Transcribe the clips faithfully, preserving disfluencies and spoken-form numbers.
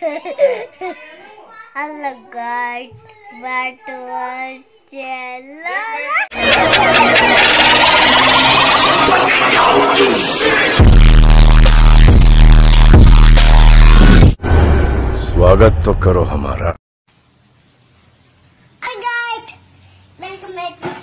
Hello guys, back to our channel. स्वागत तो करो हमारा। Hi guys, welcome back to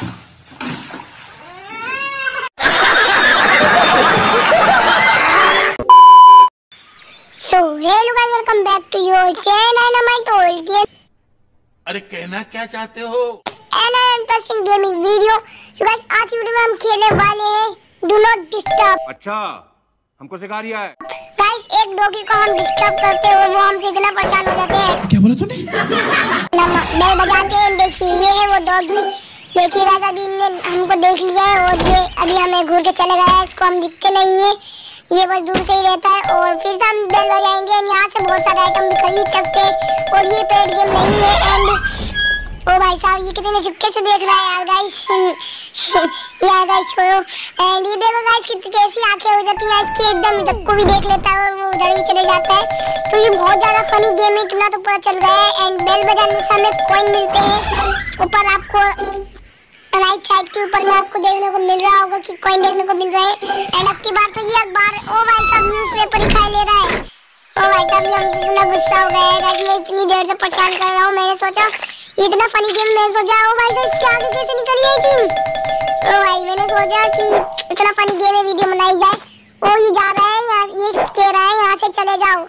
So hello guys, welcome back to your channel and my told game. अरे कहना क्या चाहते हो? And an interesting gaming video. So guys, आज की वीडियो में हम खेलने वाले हैं Do Not Disturb. अच्छा, हमको सिखा रिया है। गाइस, एक डॉगी को हम डिस्टर्ब करते हैं वो हमसे इतना परेशान हो जाते हैं। क्या बोला तूने? बेल बजाते हैं। देखिए ये है वो डॉगी। देखिए गाइस, अभी इनने हमको देख लिया है और ये अभी हमें घूर के चले गया है। इसको हम दिखते नहीं है, ये बस दूर से ही रहता है। और फिर से हम बेल बजाएंगे। यहाँ से बहुत सारे आइटम भी खरीद सकते हैं और ये पेड गेम नहीं है। एंड ओ भाई साहब, ये कितने चुपके से देख रहा है यार गाइस। यार गाइस छोड़ो। एंड ये देखो गाइस कितनी कैसी आंखें हो जाती हैं इसकी, एकदम इधर को भी देख लेता है और वो उधर भी चले जाता है। तो ये बहुत ज्यादा फनी गेम है, इतना तो पता चल गया है। एंड बेल बजाने से हमें कॉइन मिलते हैं। ऊपर आपको राइट साइड के ऊपर में आपको देखने को मिल रहा होगा कि कॉइन देखने को मिल रहा है। एंड अब की बार तो ये अखबार, ओ भाई साहब, न्यूज पेपर ही खा ले रहा है। ओ भाई साहब, ये हम कितना गुस्सा हो गया है गाइस। मैं इतनी देर से परेशान कर रहा हूँ, मैंने सोचा इतना फनी गेम मैं सोचा ओ भाई साहब इसके आगे कैसे निकली है थी। ओ भाई मैंने सोचा कि इतना फनी गेम में वीडियो बनाई जाए। ओ ये जा रहा है यहाँ, ये कह रहा है यहाँ से चले जाओ।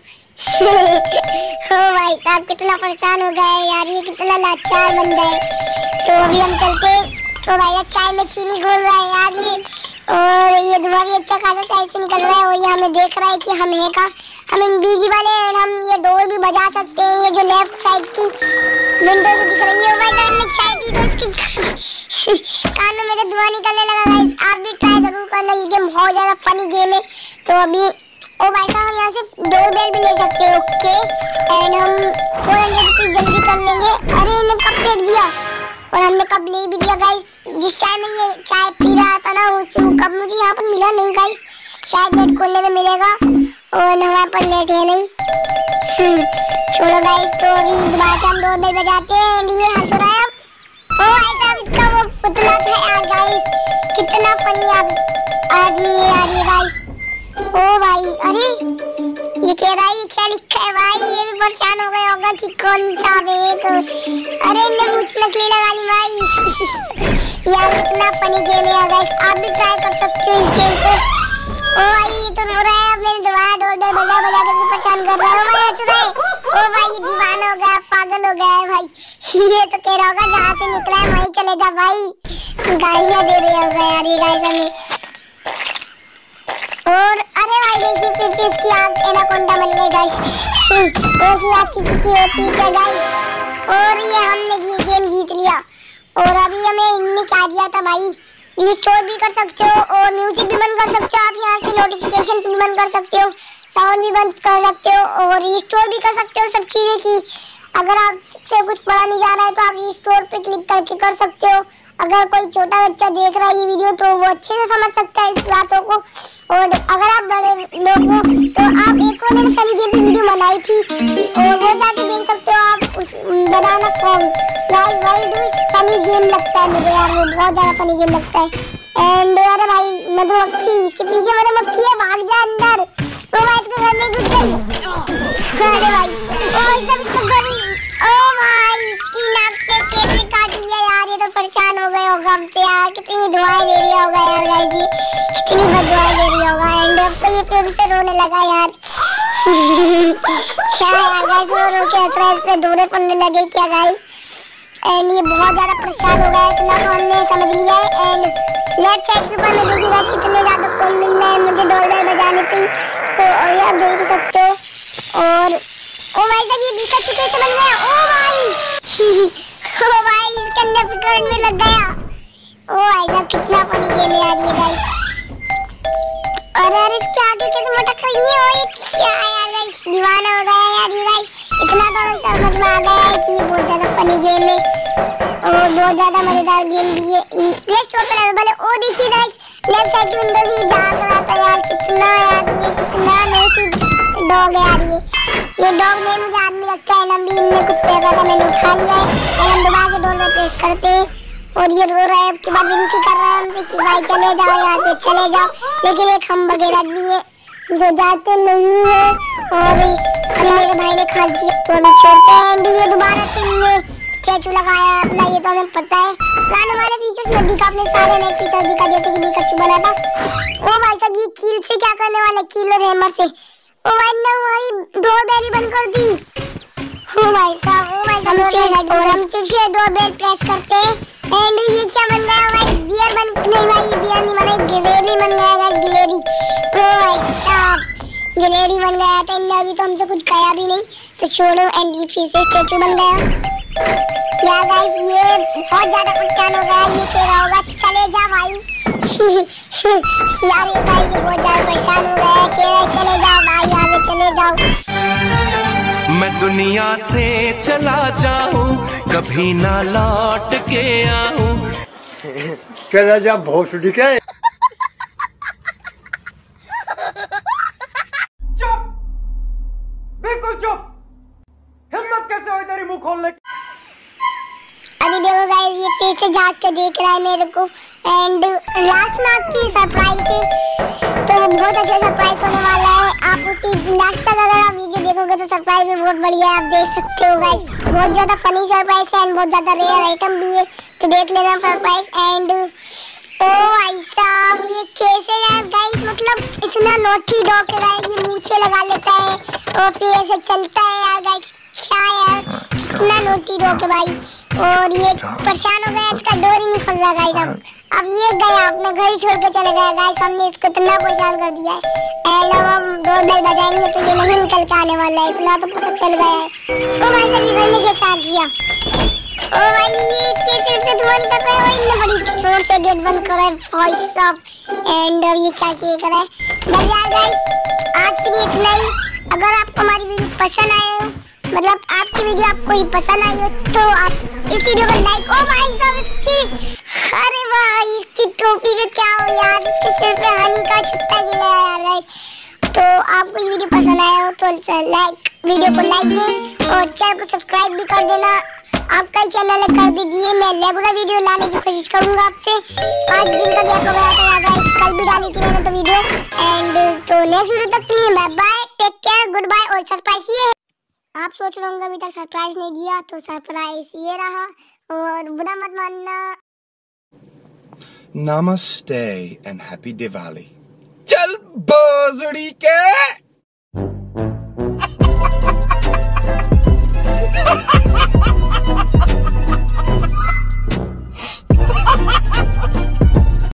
ओ भाई साहब कितना परेशान हो गया है यार, ये कितना लाचार बंदा है। तो अभी हम चलते। ओ भाई चाय में चीनी घोल रहा है यार ये, और ये धुआं भी अच्छा खासा चाय से निकल रहा है। और ये हमें देख रहा है कि हम है का हम इनविजिबल है। हम ये डोर भी बजा सकते हैं। ये जो लेफ्ट साइड की विंडो जो दिख रही है, भाई जब हमने चाय पी तो इसके कानों में से धुआं निकलने लगा गाइस। आप भी ट्राई जरूर करना, ये गेम बहुत ज्यादा फनी गेम है। तो अभी ओ भाई साहब हम यहाँ से डोर बेल भी ले सकते हैं। ओके, एंड हम फोर हंड्रेड रुपीज जल्दी कर लेंगे। अरे इन्हें कब फेंक दिया और हमने कब ले भी लिया गाइस। जिस टाइम में ये चाय पी रहा था ना, उससे वो कब मुझे यहाँ पर मिला नहीं गाइस। शायद नेट खोलने में मिलेगा और हमारे पास नेट है नहीं। छोड़ो गाइस, तो अभी दोबारा से हम डोर बेल बजाते हैं। ये हंस रहा है अब। ओ भाई साहब इसका वो पुतला था यार गाइस, कितना फनी आदमी है यार ये गाइस। ओ भाई, अरे ये कह रहा है ये क्या लिखा है भाई। ये भी परेशान हो गया होगा कि कौन सा वेक। अरे इन्हें मुझ नकली लगा ली भाई। यार इतना फनी गेम है गाइस, आप भी ट्राई कर सकते हो इस गेम को। ओ भाई ये तो रो रहा है, मैंने दोबारा डोर बेल बजा बजा के इसको परेशान कर रहा है। ओ भाई हंस रहा है। ओ भाई ये दीवाना हो गया, पागल हो गया है भाई। ये तो कह रहा होगा जहाँ से निकला है वहीं चले जा भाई। गालियाँ दे रहे होगा यार ये गाइस हमें। और अरे भाई देखिए फिर से इसकी आँख एनाकोंडा बन गई गाइस। ऐसी आँख किसी की होती है क्या गाइस। और ये हमने ये गेम जीत लिया। और अभी हमें इनने क्या दिया था भाई, रिस्टोर भी कर सकते हो और म्यूजिक भी बंद कर सकते हो। आप यहाँ से नोटिफिकेशन भी बंद कर सकते हो, साउंड भी बंद कर सकते हो और रिस्टोर भी कर सकते हो सब चीजें। की अगर आपसे कुछ पढ़ा नहीं जा रहा है तो आप रिस्टोर पे क्लिक करके कर सकते हो। अगर कोई छोटा बच्चा देख रहा है ये वीडियो तो वो अच्छे से समझ सकता है इस बातों को। और अगर आप बड़े लोग हो तो आप एक और मैंने फनी गेम की वीडियो बनाई थी और वो जाके देख सकते हो आप। उस बनाना कौन गाइस भाई डू फनी गेम लगता है मुझे यार, वो बहुत ज्यादा फनी गेम लगता है। एंड अरे भाई मधुमक्खी, इसके पीछे मधुमक्खी है, भाग जा अंदर। ओ भाई इसके घर में घुस गई। अरे भाई ओ सब इसको गई। ओ भाई इसकी नाक पे केक काट लिया यार, ये तो परेशान हो गए होगा हमसे यार। कितनी दुआएं दे रही होगा यार गाइस जी, कितनी बददुआएं दे रही होगा। एंड अब तो ये फिर से रोने लगा यार। क्या यार गाइस, रो रो के हंस रहा है, इस पे दौरे पड़ने लगे क्या गाइस। एंड ये बहुत ज्यादा परेशान हो गया है, इतना तो हमने समझ लिया है। एंड लेफ्ट साइड के ऊपर में देखिए गाइस कितने ज्यादा कॉइन मिल रहा है मुझे डोर बेल बजाने पे। तो और आप देख सकते हो। और ओ भाई साहब ये बीका चुके समझ में। ओ भाई ओ भाई इसके अंदर फिकर में लग गया। ओ भाई साहब कितना फनी गेम है यार ये गाइस। अरे अरे इसके आगे कैसे मटक रही है। और ये क्या है यार गाइस, दीवाना हो गया यार ये गाइस। इतना तो समझ में आ गया है कि ये बहुत ज्यादा फनी गेम है और बहुत ज्यादा मजेदार गेम भी है। प्ले स्टोर पे अवेलेबल है। और देखिए गाइस लेफ्ट साइड की विंडो भी जाग रहा था यार, कितना यार ये कितना नोटी डॉग है यार। ये ये डॉग ने प्रेस करते हैं और ये रो रहा है। अब के बाद विनती कर रहा है हमसे कि भाई चले जाओ यहाँ से, चले जाओ। लेकिन एक हम वगैरह भी है जो जाते नहीं है और अभी मेरे भाई ने खा दिया तो अभी छोड़ते हैं। एंड ये दोबारा से इनने स्टैचू लगाया अपना, ये तो हमें पता है। पुराने वाले फीचर्स में दिखा, अपने सारे नए फीचर दिखा, जैसे कि पिकाचू बना था। ओ भाई साहब ये कील से क्या करने वाला, कील और हैमर से। ओ भाई ने हमारी डोर बेल बंद कर दी। ओ भाई साहब, ओ भाई साहब और हम फिर से डोर बेल प्रेस करते हैं। एंड ये क्या बन गया भाई, बियर बन नहीं भाई, ये बियर नहीं बना, गिलेरी बन गया है, गिलेरी। ओ भाई साहब गिलेरी बन गया था। इन अभी तो हमसे कुछ कहा भी नहीं तो छोड़ो। एंड ये फिर से स्टैचू बन गया। क्या गाइस ये बहुत ज्यादा परेशान हो गया, ये कह रहा होगा चले जा भाई। यार ये गाइस बहुत ज्यादा परेशान हो गया है, कह रहा है चले जाओ भाई, आगे चले जाओ। मैं दुनिया से चला जाऊं, कभी ना लौट के आऊं। चला जा भोसड़ी के। चुप, बिल्कुल चुप। हिम्मत कैसे हुई तेरी मुंह खोलने की? अभी देखो गाइस ये पीछे झांक के देख रहा है मेरे को। एंड लास्ट में आपकी सरप्राइज है तो बहुत अच्छा सरप्राइज होने वाला है। आप उसकी लास्ट तक अगर आप वीडियो देखोगे तो सरप्राइज भी बहुत बढ़िया है, आप देख सकते हो गाइस। बहुत ज्यादा फनी सरप्राइज है एंड बहुत ज्यादा रेयर आइटम भी है, तो देख लेना सरप्राइज। एंड ओ भाई साहब ये कैसे यार गाइस, मतलब इतना नोटी डॉग है गाइस, ये मुंह से लगा लेता है और फिर ऐसे चलता है यार गाइस। क्या यार कितना नोटी डॉग है भाई। और ये परेशान हो गया, इसका डोर ही नहीं खुल रहा गाइस। अब अब ये गया अपना घर ही छोड़ के चले गया गाइस, हमने इसको इतना परेशान कर दिया है। एंड अब हम डोर बेल बजाएंगे तो ये नहीं निकल के आने वाला है, इतना तो पता चल गया है। ओ भाई साहब ये घर में कैसा किया, ओ भाई ये इसके सिर से धुआं निकल रहा है, इतने बड़ी जोर से गेट बंद कर रहा है भाई साहब। एंड अब ये क्या किए कर रहा है गाइस। आज के लिए इतना ही। अगर आपको हमारी वीडियो पसंद आए हो, मतलब आपकी वीडियो आपको ही पसंद आई हो तो आप इस वीडियो को लाइक। ओ भाई साहब इसकी, अरे भाई इसकी टोपी पे क्या हो यार, इसके सिर पे हनी का छत्ता गिरा है यार गाइस। तो आपको ये वीडियो पसंद आया हो तो लाइक, वीडियो को लाइक दें और चैनल को सब्सक्राइब भी कर देना। आपका ही चैनल है, कर दीजिए। मैं रेगुलर वीडियो लाने की कोशिश करूंगा आपसे। पाँच दिन का गैप हो गया था गाइस, कल भी डाली थी मैंने तो वीडियो। एंड तो नेक्स्ट वीडियो तक के लिए bye bye, take care, goodbye. और सरप्राइज ये है, आप सोच रहे होंगे अभी तक सरप्राइज नहीं दिया, तो सरप्राइज ये रहा और बुरा मत मानना। Namaste and happy Diwali. चल बोजड़ी के।